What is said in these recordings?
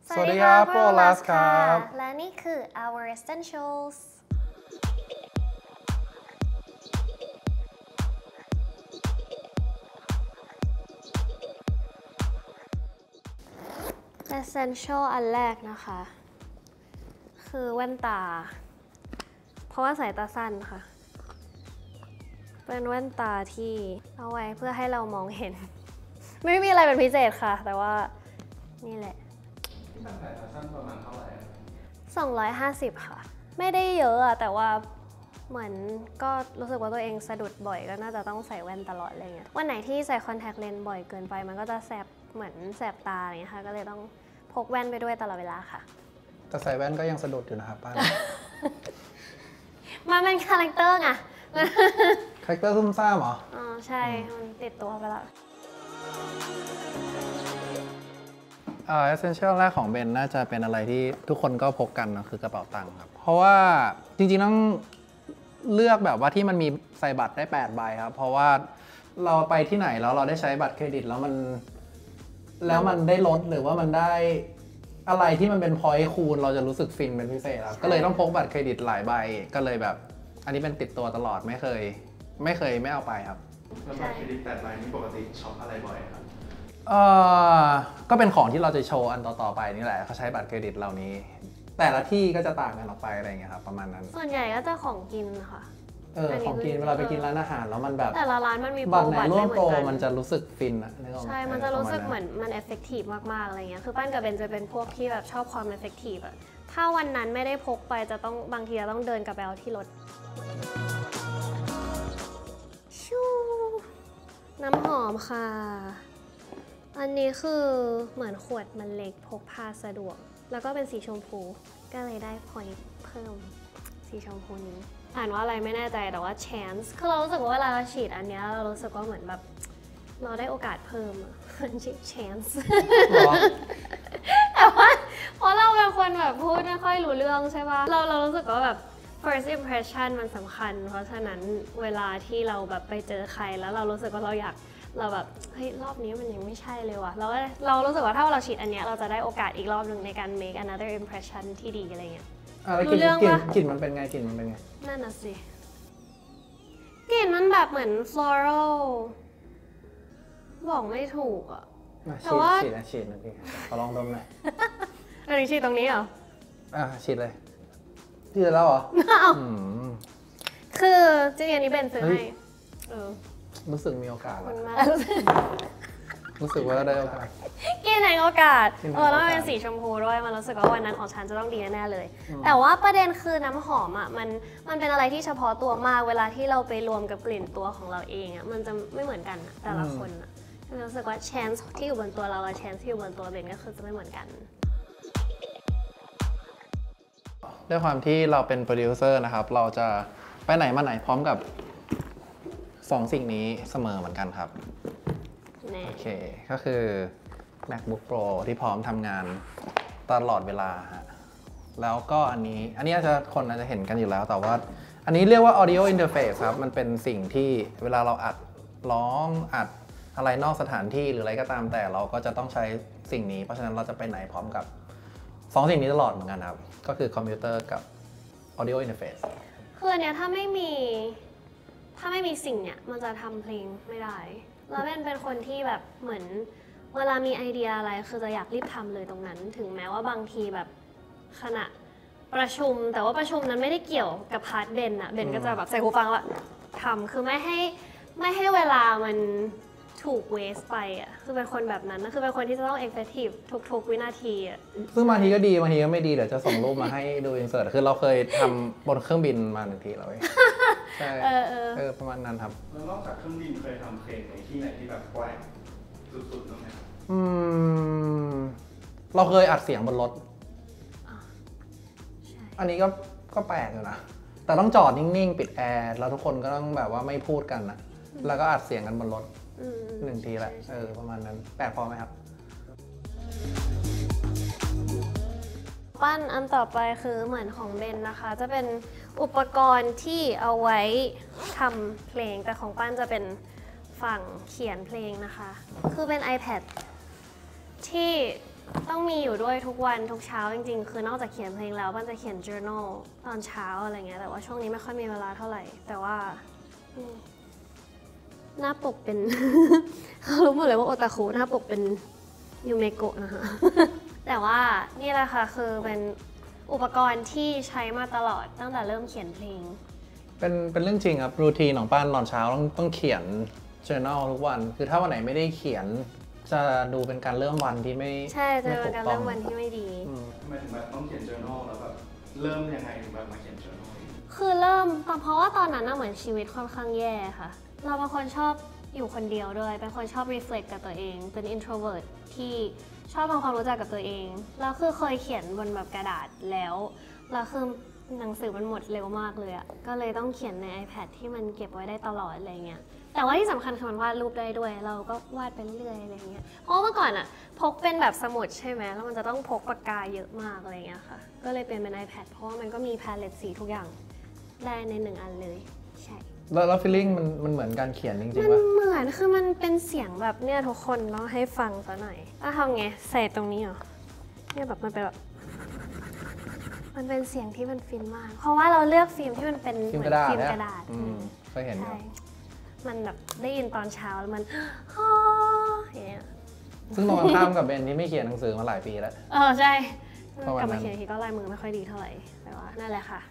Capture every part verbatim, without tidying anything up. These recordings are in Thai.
สวัสดีครับโปรลัสครับและนี่คือ our essentials essential อันแรกนะคะคือแว่นตาเพราะว่าสายตาสั้นค่ะเป็นแว่นตาที่เอาไว้เพื่อให้เรามองเห็นไม่มีอะไรเป็นพิเศษค่ะแต่ว่านี่แหละที่สายตาสั้นประมาณเท่าไหร่สองร้อยห้าสิบค่ะไม่ได้เยอะอะแต่ว่าเหมือนก็รู้สึกว่าตัวเองสะดุดบ่อยก็น่าจะต้องใส่แว่นตลอดอะไรเงี้ยวันไหนที่ใส่คอนแทคเลนส์บ่อยเกินไปมันก็จะแสบเหมือนแสบตาอะไรเงี้ยค่ะก็เลยต้องพกแว่นไปด้วยตลอดเวลาค่ะแต่ใส่แว่นก็ยังสะดุดอยู่นะครับป้ามันเป็นคาแรคเตอร์ไงคาแรคเตอร์ซุ่มซ่ามเหรออ๋อใช่มันติดตัวไปแล้วเอ่อ essential แรกของเบนน่าจะเป็นอะไรที่ทุกคนก็พกกันนะคือกระเป๋าตังค์ครับเพราะว่าจริงๆต้องเลือกแบบว่าที่มันมีใส่บัตรได้แปดใบครับเพราะว่าเราไปที่ไหนแล้วเราได้ใช้บัตรเครดิตแล้วมันแล้วมันได้ลดหรือว่ามันได้อะไรที่มันเป็น point คูณเราจะรู้สึกฟินเป็นพิเศษครับก็เลยต้องพกบัตรเครดิตหลายใบก็เลยแบบอันนี้เป็นติดตัวตลอดไม่เคยไม่เคยไม่เอาไปครับแล้วบัตรเครดิตแปดใบนี้ปกติช็อปอะไรบ่อยครับเออก็เป็นของที่เราจะโชว์อันต่อๆไปนี่แหละเขาใช้บัตรเครดิตเหล่านี้แต่ละที่ก็จะต่างกันออกไปอะไรอย่างเงี้ยครับประมาณนั้นส่วนใหญ่ก็จะของกินค่ะเออของกินเวลาไปกินร้านอาหารแล้วมันแบบแต่ละร้านมันมีโปรบัตรไหนร่วมโปรมันจะรู้สึกฟินอะใช่มันจะรู้สึกเหมือนมันเอฟเฟกตีฟมากๆอะไรเงี้ยคือปั้นกับเบนจะเป็นพวกที่แบบชอบความเอฟเฟกตีฟอะถ้าวันนั้นไม่ได้พกไปจะต้องบางทีจะต้องเดินกลับไปเอาที่รถชูน้ำหอมค่ะอันนี้คือเหมือนขวดมันเล็กพกพาสะดวกแล้วก็เป็นสีชมพูก็เลยได้ point เพิ่มสีชมพูนี้อ่านว่าอะไรไม่แน่ใจแต่ว่า chance คือเรารู้สึกว่าเวลาเราฉีดอันนี้เรารู้สึกว่าเหมือนแบบเราได้โอกาสเพิ่มอะมันชื่อ chance แต่ว่าเพราะเราเป็นคนแบบพูดไม่ค่อยรู้เรื่องใช่ป่ะเราเรารู้สึกว่าแบบ first impression มันสำคัญเพราะฉะนั้นเวลาที่เราแบบไปเจอใครแล้วเรารู้สึกว่าเราอยากเราแบบเฮ้ยรอบนี้มันยังไม่ใช่เลยว่ะเราเรารู้สึกว่าถ้าเราฉีดอันเนี้ยเราจะได้โอกาสอีกรอบหนึ่งในการ make another impression ที่ดีอะไรเงี้ยรู้เรื่องปะกลิ่นมันเป็นไงกลิ่นมันเป็นไงนั่นน่ะสิกลิ่นมันแบบเหมือน floral บอกไม่ถูกอ่ะแต่ว่าฉีดนะฉีดนะพี่ขอลองดมหน่อยอันนี้ฉีดตรงนี้เหรออ่ะฉีดเลยฉีดแล้วเหรอคือจริงๆอันนี้เบนซื้อให้รู้สึกมีโอกาสรู้สึกว่าได้โอกาสกินในโอกาสเออแล้วมันเป็นสีชมพูด้วยมันรู้สึกว่าวันนั้นของฉันจะต้องดีแน่ๆเลยแต่ว่าประเด็นคือน้ำหอมอ่ะมันมันเป็นอะไรที่เฉพาะตัวมากเวลาที่เราไปรวมกับกลิ่นตัวของเราเองอ่ะมันจะไม่เหมือนกันแต่ละคนอ่ะรู้สึกว่า chance ที่อยู่บนตัวเรากับ chance ที่อยู่บนตัวเบนก็คือจะไม่เหมือนกันด้วยความที่เราเป็นโปรดิวเซอร์นะครับเราจะไปไหนมาไหนพร้อมกับสองสิ่งนี้เสมอเหมือนกันครับโอเคก็คือ MacBook Pro ที่พร้อมทำงานตลอดเวลาฮะแล้วก็อันนี้อันนี้อาจจะคนอาจจะเห็นกันอยู่แล้วแต่ว่าอันนี้เรียกว่า Audio Interface ครับมันเป็นสิ่งที่เวลาเราอัดร้องอัดอะไรนอกสถานที่หรืออะไรก็ตามแต่เราก็จะต้องใช้สิ่งนี้เพราะฉะนั้นเราจะไปไหนพร้อมกับสองสิ่งนี้ตลอดเหมือนกันครับก็คือคอมพิวเตอร์กับ Audio Interface คืออันเนี้ยถ้าไม่มีถ้าไม่มีสิ่งเนี้ยมันจะทำเพลงไม่ได้แล้วเป็นเป็นคนที่แบบเหมือนเวลามีไอเดียอะไรคือจะอยากรีบทำเลยตรงนั้นถึงแม้ว่าบางทีแบบขณะประชุมแต่ว่าประชุมนั้นไม่ได้เกี่ยวกับพาร์ทเบนอะเบนก็จะแบบใส่หูฟังว่าทำคือไม่ให้ไม่ให้เวลามันถูกเวสไปอ่ะคือเป็นคนแบบนั้นนะคือเป็นคนที่จะต้องเอฟเฟกตีฟทุกๆวินาทีอ่ะซึ่งบางทีก็ดีบางทีก็ไม่ดีเดี๋ยวจะส่งรูปมาให้ดูอินเสิร์ตคือเราเคยทำบนเครื่องบินมาหนึ่งทีแล้วใช่เออเออประมาณนั้นครับแล้วนอกจากเครื่องบินเคยทำเพลงในที่ไหนที่แบบแปลกสุดๆบ้างไหมครับอืมเราเคยอัดเสียงบนรถอันนี้ก็ก็แปลกอยู่นะแต่ต้องจอดนิ่งๆปิดแอร์แล้วทุกคนก็ต้องแบบว่าไม่พูดกันนะแล้วก็อัดเสียงกันบนรถหนึ่งทีแหละเออประมาณนั้นแปลกพอไหมครับปั้นอันต่อไปคือเหมือนของเบนนะคะจะเป็นอุปกรณ์ที่เอาไว้ทำเพลงแต่ของปั้นจะเป็นฝั่งเขียนเพลงนะคะคือเป็น iPad ที่ต้องมีอยู่ด้วยทุกวันทุกเช้าจริงๆคือนอกจากเขียนเพลงแล้วมันจะเขียน journal ตอนเช้าอะไรเงี้ยแต่ว่าช่วงนี้ไม่ค่อยมีเวลาเท่าไหร่แต่ว่าหน้าปกเป็น เขารู้หมดเลยว่าโอตาคุหน้าปกเป็นยูเมโกะนะคะ แต่ว่านี่แหละค่ะคือเป็นอุปกรณ์ที่ใช้มาตลอดตั้งแต่เริ่มเขียนเพลงเป็นเป็นเรื่องจริงครับรูทีนของป้านตอนเช้าต้องต้องเขียน journal ทุกวันคือถ้าวันไหนไม่ได้เขียนจะดูเป็นการเริ่มวันที่ไม่ใช่จะไม่เป็ถูนกการต้อเริ่งมวันที่ไม่ดีอืมทำไมถึงแบบต้องเขียน journal แล้วแบบเริ่มยังไงถึงแบบมาเขียน journal เองคือเริ่มเพราะว่าตอนนั้นน่ะเหมือนชีวิตค่อนข้างแย่ค่ะ เราเป็นคนชอบอยู่คนเดียวด้วย เป็นคนชอบ reflect กับตัวเอง เป็น introvert ที่ชอบทำความรู้จักกับตัวเอง แล้วคือเคยเขียนบนแบบกระดาษแล้ว แล้วคือหนังสือมันหมดเร็วมากเลยอะก็เลยต้องเขียนใน iPad ที่มันเก็บไว้ได้ตลอดอะไรเงี้ย แต่ว่าที่สำคัญคือมันวาดรูปได้ด้วย เราก็วาดไปเรื่อยอะไรเงี้ย เพราะเมื่อก่อนอะพกเป็นแบบสมุดใช่ไหมแล้วมันจะต้องพกปากกาเยอะมากอะไรเงี้ยค่ะ ก็เลยเปลี่ยนเป็น iPad เพราะว่ามันก็มี palette สีทุกอย่างได้ในหนึ่งอันเลย ใช่แล้วแล้ว feeling มันมันเหมือนการเขียนจริงมันๆป่ะเหมือนคือมันเป็นเสียงแบบเนี่ยทุกคนเราให้ฟังซะหน่อยถ้าทำไงใส่ตรงนี้เหรอเนี่ยแบบมันเป็นแบบมันเป็นเสียงที่มันฟินมาก เพราะว่าเราเลือกฟิล์มที่มันเป็นฟิล์มเหมืกระดาษฟิล์มเนี่ยกระดาษอืมเคยเห็นอยู่ใช่มันแบบได้ยินตอนเช้าแล้วมัน ฮ่ออย่างเงี้ยซึ่งตรงกันข้ามกับเบนที่ไม่เขียนหนังสือมาหลายปีแล้วเออใช่ประมาณกลับนั้มาน เขียนทีก็ลายมือไม่ค่อยดีเท่าไหร่แต่ว่านั่นแหละค่ะ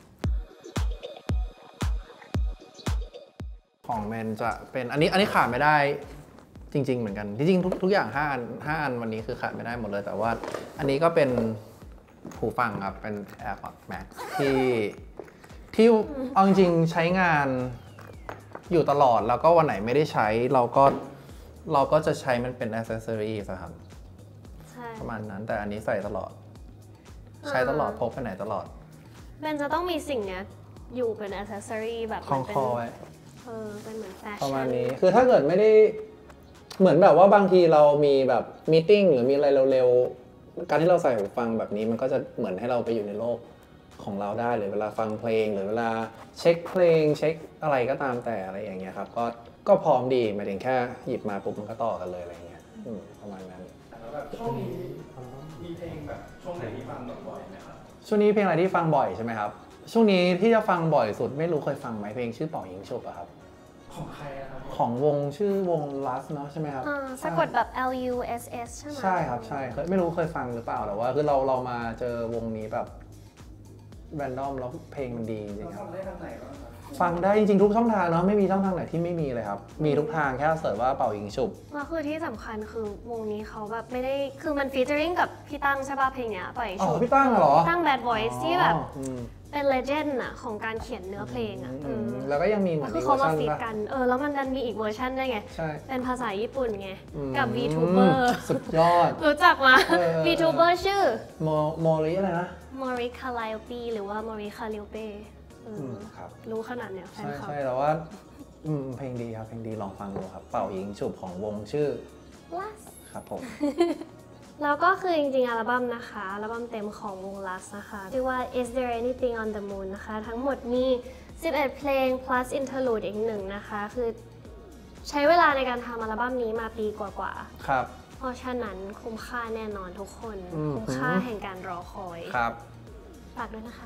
ของเบนจะเป็นอันนี้อันนี้ขาดไม่ได้จริง ๆ เหมือนกันจริงๆทุกทุกอย่างห้าอันห้าอันวันนี้คือขาดไม่ได้หมดเลย แต่ว่าอันนี้ก็เป็นหูฟังครับเป็น AirPods Max ที่ที่เอาจริงๆใช้งานอยู่ตลอดแล้วก็วันไหนไม่ได้ใช้เราก็เราก็จะใช้มันเป็น accessory ครับใช่ประมาณนั้นแต่อันนี้ใส่ตลอด ใช้ตลอดพกไปไหนตลอดเบนจะต้องมีสิ่งเนี้ยอยู่เป็นอ c เซสซอรี่แบบคล้องเป็นคอไว้เออเป็นเหมือนแฟชั่นประมาณนี้คือถ้าเกิดไม่ได้เหมือนแบบว่าบางทีเรามีแบบมีติ้งหรือมีอะไรเร็วๆการที่เราใส่หูฟังแบบนี้มันก็จะเหมือนให้เราไปอยู่ในโลกของเราได้หรือเวลาฟังเพลงหรือเวลาเช็คเพลงเช็คอะไรก็ตามแต่อะไรอย่างเงี้ยครับก็ก็พร้อมดีหมายถึงแค่หยิบมาปุ๊บมันก็ต่อกันเลยอะไรอย่างเงี้ยอืมประมาณนั้นแล้วแบบช่วงนี้มีเพลงแบบช่วงไหนที่ฟังบ่อยๆไหมครับช่วงนี้เพลงอะไรที่ฟังบ่อยใช่ไหมครับช่วงนี้ที่จะฟังบ่อยสุดไม่รู้เคยฟังไหมเพลงชื่อเป่ายิงฉุบอะครับของใครอะครับของวงชื่อวง Last เนาะใช่ไหมครับอ่าสะกดแบบ L U S S ใช่ไหมใช่ครับใช่เคยไม่รู้เคยฟังหรือเปล่าแต่ว่าคือเราเรามาเจอวงนี้แบบแรนดอมแล้วเพลงมันดีจริเรางๆครับทำได้ทางไหนบ้างครับฟังได้จริงๆทุกช่องทางเนาะไม่มีช่องทางไหนที่ไม่มีเลยครับมีทุกทางแค่เสิร์ชว่าเป่ายิงฉุบแล้วคือที่สำคัญคือวงนี้เขาแบบไม่ได้คือมันฟีเจอริงกับพี่ตั้งใช่ป่ะเพลงเนี้ยปล่อยอ๋อชุดพี่ตั้งเหรอตั้ง Bad Voice ที่แบบอ๋ออืมเป็นเลเจนด์อะของการเขียนเนื้อเพลงอะอืเอมอแล้วก็ยังมีเหมือนคือีอกเวเขาอร์มาชันฟีดป่ะกันเออแล้วมันดันมีอีกเวอร์ชันได้วยไงใช่เป็นภาษาญี่ปุ่นไงอืมกับ VTuber สุดยอดรู้จักมาเออ VTuber ชื่อโมโมริอะไรนะมอริคาไลโอปีหรือว่ามอริคาลิโอเป้เอออือมครับรู้ขนาดเนี้ยแฟนใช่คลับใช่แต่ว่าอืมเพลงดีครับเพลงดีลองฟังดูครับ เป่ายิงฉุบของวงชื่อ Last ครับผมแล้วก็คือจริงๆอัลบั้มนะคะอัลบั้มเต็มของวง Last นะคะชื่อว่า Is There Anything on the Moon นะคะ ทั้งหมดมีสิบเอ็ดเพลง plus interlude อีกหนึ่งนะคะ คือใช้เวลาในการทำอัลบั้มนี้มาปีกว่าครับๆ เพราะฉะนั้นคุ้มค่าแน่นอนทุกคนอืมคุ้มค่าแห่งการรอคอยครับฝากด้วยนะคะ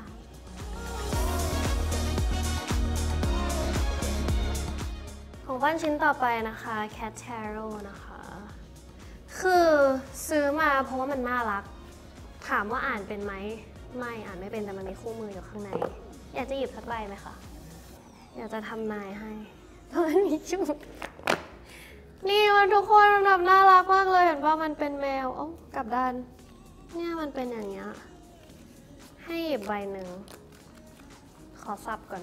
ของฟันชิ้นต่อไปนะคะ Cat Tarot นะคะ คือซื้อมาเพราะว่ามันน่ารัก ถามว่าอ่านเป็นไหม ไม่อ่านไม่เป็นแต่มันมีคู่มืออยู่ข้างใน อยากจะหยิบสักใบไหมคะ อยากจะทำนายให้เพราะมันมีชุด นี่มันทุกคนมันแบบน่ารักมากเลย เห็นว่ามันเป็นแมวเอ้ากลับด้าน เนี่ยมันเป็นอย่างเงี้ย ให้หยิบใบหนึ่ง ขอสับก่อน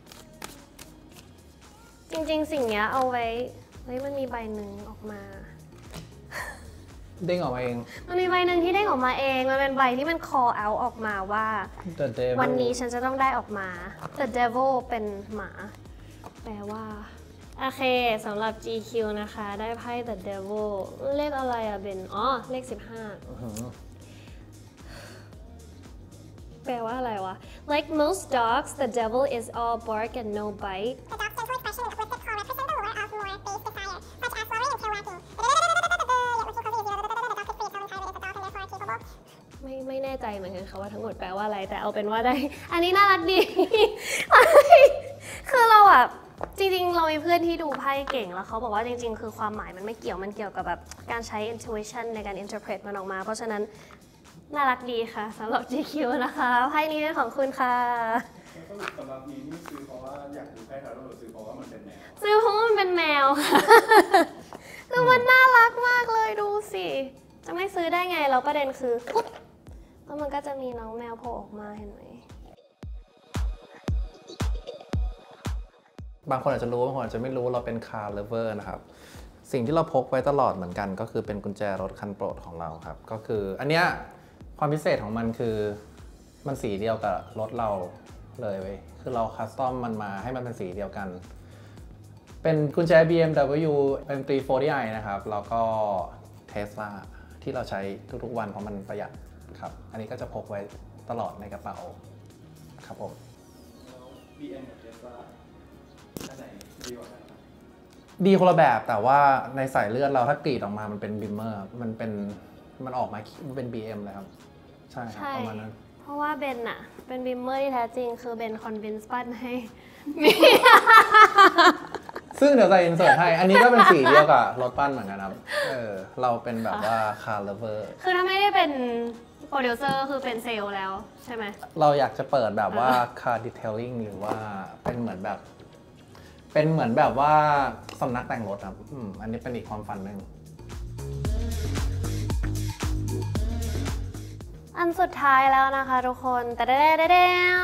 จริงๆ สิ่งเนี้ยเอาไว้เฮ้ยมันมีใบหนึ่งออกมาเด้งออกมาเองมันมีใบหนึ่งที่เด้งออกมาเอง มันเป็นใบที่มัน call out ออกมาว่า The Devil วันนี้ฉันจะต้องได้ออกมา The Devil เป็นหมา แปลว่า โอเคสำหรับ จี คิว นะคะ ได้ไพ่ The Devil เลขอะไรอะเบน อ๋อ เลขสิบห้าอื้อหือแปลว่าอะไรวะ Like most dogs the devil is all bark and no bite The dog's gentle expression and uplifted call represent the lure of more base desire, such as worry and tail wagging. Yet when too cozy is the dog could free its own entirely as a dog and therefore capable แน่ใจเหมือนกันค่ะว่าทั้งหมดแปลว่าอะไรแต่เอาเป็นว่าได้ อันนี้น่ารักดี คือเราอ่ะจริงๆเรามีเพื่อนที่ดูไพ่เก่งแล้วเขาบอกว่าจริงๆคือความหมายมันไม่เกี่ยวมันเกี่ยวกับแบบการใช้ intuition ในการ interpret มันออกมาเพราะฉะนั้นน่ารักดีค่ะสำหรับ จี คิว นะคะไพ่นี้เป็นของคุณค่ะสำหรับนี้นี่ซื้อเพราะว่าอยากดูไพ่ทาโร่หรือซื้อเพราะว่ามันเป็นแนวซื้อเพราะว่ามันเป็นแมวค่ะ คือมันน่ารักมากเลยดูสิจะไม่ซื้อได้ไงแล้วประเด็นคือปุ๊บแล้วมันก็จะมีน้องแมวโผล่ออกมาเห็นไหมบางคนอาจจะรู้บางคนอาจจะไม่รู้เราเป็นคาร์เลเวอร์นะครับสิ่งที่เราพกไว้ตลอดเหมือนกันก็คือเป็นกุญแจรถคันโปรดของเราครับก็คืออันเนี้ยความพิเศษของมันคือมันสีเดียวกับรถเราเลยเว้ยคือเราคัสตอมมันมาให้มันเป็นสีเดียวกันเป็นกุญแจ บี เอ็ม ดับเบิลยู เอ็ม ทรี โฟร์ ไอ นะครับแล้วก็ Tesla ที่เราใช้ทุกๆวันเพราะมันประหยัดครับอันนี้ก็จะพกไว้ตลอดในกระเป๋าครับผมแล้ว บี เอ็ม กับ Tesla อันไหนดีกว่ากันครับดีคนละแบบแต่ว่าในสายเลือดเราถ้ากรีดออกมามันเป็นบิมเมอร์มันเป็นมันออกมามันเป็น บี เอ็ม เลยครับใช่ครับใช่ประมาณนั้นเพราะว่าเบนอะเป็นบิมเมอร์ที่แท้จริงคือเบนคอนวินส์ปั้นให้ซึ่งเดี๋ยวจะอินเสิร์ตให้อันนี้ก็เป็นสีเดียวกับรถปั้นเหมือนกันครับเออเราเป็นแบบว่าคาร์เลเวอร์คือถ้าไม่ได้เป็นโปรดิวเซอร์คือเป็นเซลล์แล้วใช่ไหมเราอยากจะเปิดแบบว่า car detailing หรือว่าเป็นเหมือนแบบ เป็นเหมือนแบบว่าสำนักแต่งรถครับอืมอันนี้เป็นอีกความฝันหนึ่งอันสุดท้ายแล้วนะคะทุกคนแต่เด้เด้เด้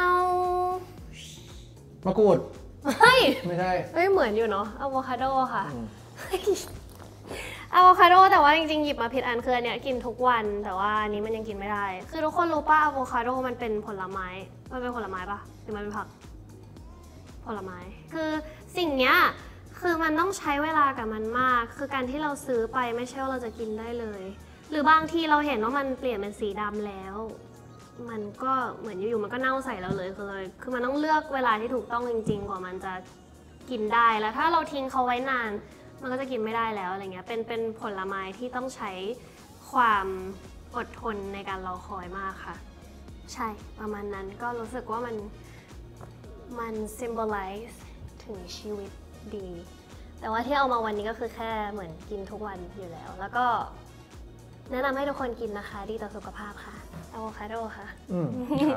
มะกรูดเฮ้ยไม่ใช่เฮ้ยเหมือนอยู่เนาะอะโวคาโดค่ะอืมอะโวคาโดแต่ว่าจริงๆหยิบมาผิดอันคืออันเนี้ยกินทุกวันแต่ว่าอันนี้มันยังกินไม่ได้ คือทุกคนรู้ป่ะอะโวคาโดมันเป็นผลไม้มันเป็นผลไม้ปะหรือมันเป็นผักผลไม้คือสิ่งเนี้ยคือมันต้องใช้เวลากับมันมาก คือการที่เราซื้อไปไม่ใช่ว่าเราจะกินได้เลย หรือบางทีเราเห็นว่ามันเปลี่ยนเป็นสีดำแล้ว มันก็เหมือนอยู่ๆมันก็เน่าใส่เราเลยคือเลยคือมันต้องเลือกเวลาที่ถูกต้องจริงๆกว่ามันจะกินได้แล้วถ้าเราทิ้งเขาไว้นานมันก็จะกินไม่ได้แล้วอะไรเงี้ยเป็นเป็นผลไม้ที่ต้องใช้ความอดทนในการรอคอยมากค่ะใช่ประมาณนั้นก็รู้สึกว่ามันมัน symbolize ถึงชีวิตดี แต่ว่าที่เอามาวันนี้ก็คือแค่เหมือนกินทุกวันอยู่แล้ว แล้วก็แนะนำให้ทุกคนกินนะคะดีต่อสุขภาพค่ะอะโวคาโดค่ะอืมครับ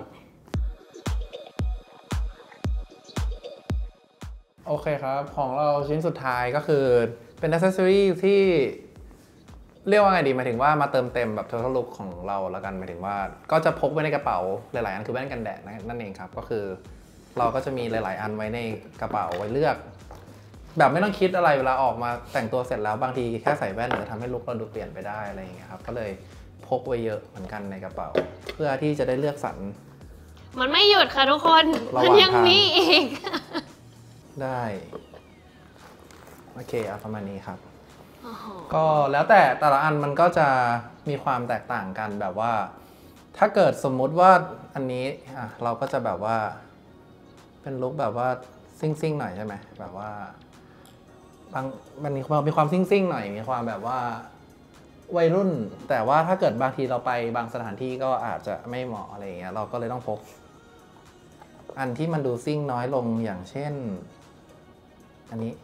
โอเคครับ ของเราชิ้นสุดท้ายก็คือเป็นอ c เซสซอรีที่เรียกว่าไงดีหมายถึงว่ามาเติมเต็มแบบ total look ของเราแล้วกันหมายถึงว่าก็จะพกไว้ในกระเป๋าหลายๆอันคือแว่นกันแดดนั่นเองครับก็คือเราก็จะมีหลายๆอันไว้ในกระเป๋าไว้เลือก แบบไม่ต้องคิดอะไรเวลาออกมาแต่งตัวเสร็จแล้วบางทีแค่ใส่แว่นหรือทำให้ลุคเราดูเปลี่ยนไปได้อะไรอย่างเงี้ยครับก็เลยพกไว้เยอะเหมือนกันในกระเป๋า เพื่อที่จะได้เลือกสรรมันไม่หยุดค่ะทุกคนระหมันว่างยังทางมีอีกได้โอเคเอาประมาณนี้ครับโอ้โหก็แล้วแต่แต่ละอันมันก็จะมีความแตกต่างกันแบบว่า ถ้าเกิดสมมุติว่าอันนี้อ่ะเราก็จะแบบว่า เป็นลุคแบบว่าซิ่งซิ่งๆหน่อยใช่ไหมแบบว่าบางมันมีความมีความซิ่งซิ่งๆหน่อยมีความแบบว่าวัยรุ่น แต่ว่าถ้าเกิดบางทีเราไปบางสถานที่ก็อาจจะไม่เหมาะอะไรอย่างเงี้ยเราก็เลยต้องพก อันที่มันดูซิ่งน้อยลงอย่างเช่น อันนี้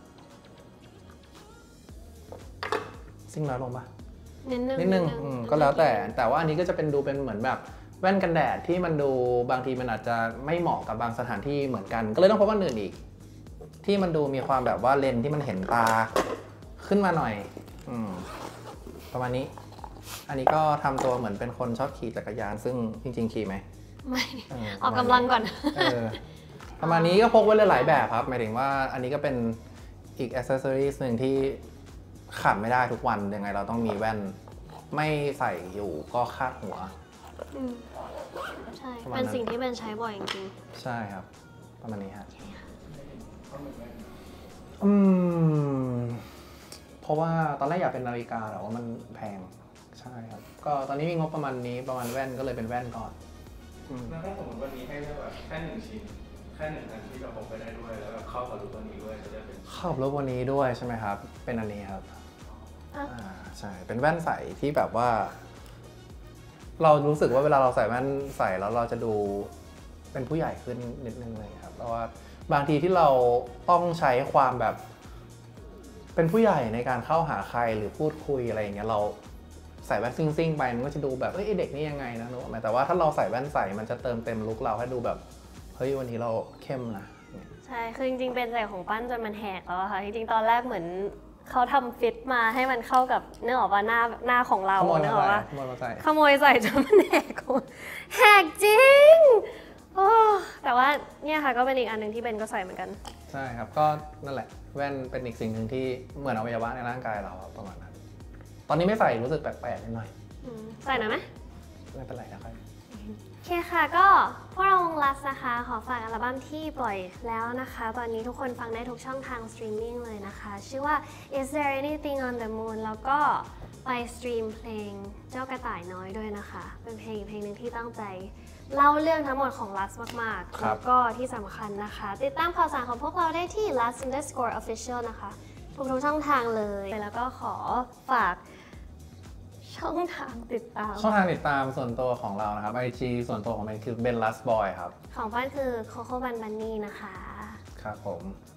ซิ่งน้อยลงปะนิดนึงนิดนึงอืมก็แล้วแต่แต่ว่าอันนี้ก็จะเป็นดูเป็นเหมือนแบบแว่นกันแดดที่มันดูบางทีมันอาจจะไม่เหมาะกับบางสถานที่เหมือนกัน ก็เลยต้องพกอันอื่นอีก ที่มันดูมีความแบบว่าเลนส์ที่มันเห็นตาขึ้นมาหน่อยอืมประมาณนี้ อันนี้ก็ทำตัวเหมือนเป็นคนชอบขี่จักรยานซึ่งจริงๆขี่ไหมไม่เออออกกำลังก่อนเออประมาณนี้ก็พกไว้หลายๆแบบครับหมายถึงว่าอันนี้ก็เป็นอีกอ c เซสซอรีหนึ่งที่ขาดไม่ได้ทุกวันยังไงเราต้องมีแว่นไม่ใส่อยู่ก็คาดหัวอืมใช่ประมาณนั้นเป็นสิ่งที่เป็นใช้บ่อยจริงใช่ครับ ประมาณนี้ครับข้อมือแว่นอืมเพราะว่าตอนแรกอยากเป็นนาฬิกาแต่ว่ามันแพงใช่ครับ ก็ตอนนี้มีงบประมาณนี้ประมาณแว่นก็เลยเป็นแว่นก่อนอืมแล้วถ้าสมมติวันนี้ให้เลือกแบบแค่หนึ่งชิ้นแค่หนึ่งอันที่เราพกไปได้ด้วยแล้วแบบเข้ากับลุควันนี้ด้วยจะเลือกเป็นเข้ารถวันนี้ด้วยใช่ไหมครับ เป็นอันนี้ครับอ่ะอ่าใช่เป็นแว่นใสที่แบบว่าเรารู้สึกว่าเวลาเราใส่แว่นใส่แล้วเราจะดูเป็นผู้ใหญ่ขึ้นนิดนึงเลยครับเพราะว่าบางทีที่เราต้องใช้ความแบบเป็นผู้ใหญ่ในการเข้าหาใครหรือพูดคุยอะไรอย่างเงี้ยเราใส่แว่นซิ่งๆไปมันก็จะดูแบบเอ้ยเด็กนี่ยังไงนะนึกออกไหมแต่ว่าถ้าเราใส่แว่นใส่มันจะเติมเต็มลุคเราให้ดูแบบเฮ้ยวันนี้เราเข้มนะใช่คือจริงๆเป็นใจของปั้นจนมันแหกแล้วอะค่ะจริงๆตอนแรกเหมือนเขาทำฟิตมาให้มันเข้ากับเนื้อออกว่าหน้าหน้าของเราขโมยเนื้มาอออกใส่ว่าขโมยมาใส่ขโมยใส่จนมันแหกแหกจริงโอ้แต่ว่าเนี่ยค่ะก็เป็นอีกอันหนึ่งที่เบนก็ใส่เหมือนกันใช่ครับก็นั่นแหละแว่นเป็นอีกสิ่งหนึ่งที่เหมือนอวัยวะในร่างกายเราครับประมาณนั้นตอนนี้ไม่ใส่รู้สึกแปลกๆนิดหน่อยอืมใส่หน่อยไหมไม่เป็นไรนะครับโอเคค่ะก็พวกเราวงลัสนะคะ ขอฝากอัลบั้มที่ปล่อยแล้วนะคะ ตอนนี้ทุกคนฟังได้ทุกช่องทางสตรีมมิ่งเลยนะคะ ชื่อว่า Is There Anything on the Moon แล้วก็ไปสตรีมเพลงเจ้ากระต่ายน้อยด้วยนะคะ เป็นเพลงเพลงหนึ่งที่ตั้งใจเล่าเรื่องทั้งหมดของลัสมากๆ แล้วก็ที่สำคัญนะคะ ติดตามข่าวสารของพวกเราได้ที่ ลัส underscore official นะคะทุกๆช่องทางเลยแล้วก็ขอฝากช่องทางติดตามช่องทางติดตามส่วนตัวของเรานะครับ ไอ จี ส่วนตัวของเบนคือ Ben Last Boy ครับของบ้านคือโคโค่บันบันนี่นะคะครับผม